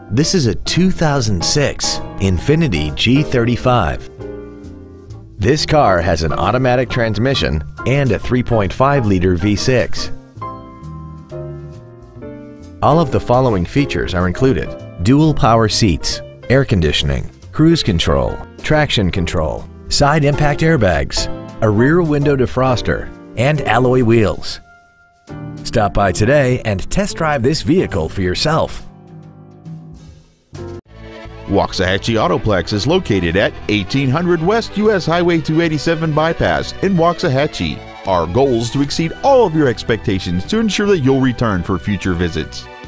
This is a 2006 Infiniti G35. This car has an automatic transmission and a 3.5-liter V6. All of the following features are included: dual power seats, air conditioning, cruise control, traction control, side impact airbags, a rear window defroster, and alloy wheels. Stop by today and test drive this vehicle for yourself. Waxahachie Autoplex is located at 1800 West US Highway 287 Bypass in Waxahachie. Our goal is to exceed all of your expectations to ensure that you'll return for future visits.